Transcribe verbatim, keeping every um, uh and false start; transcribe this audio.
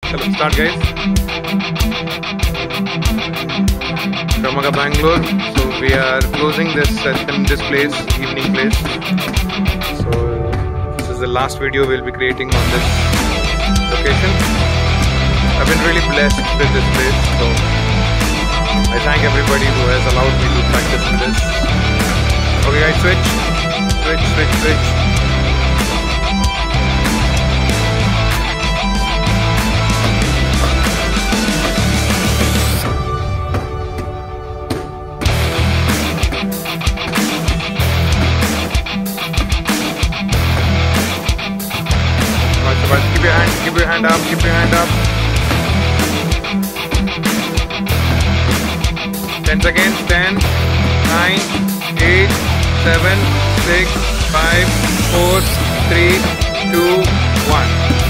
So let's start, guys. Krav Maga Bangalore. So we are closing this session, this place, evening place. So this is the last video we'll be creating on this location. I've been really blessed with this place. So I thank everybody who has allowed me to practice in this. Okay, guys, switch, switch, switch, switch. Keep your hand, keep your hand up, keep your hand up. ten seconds, ten, nine, eight, seven, six, five, four, three, two, one.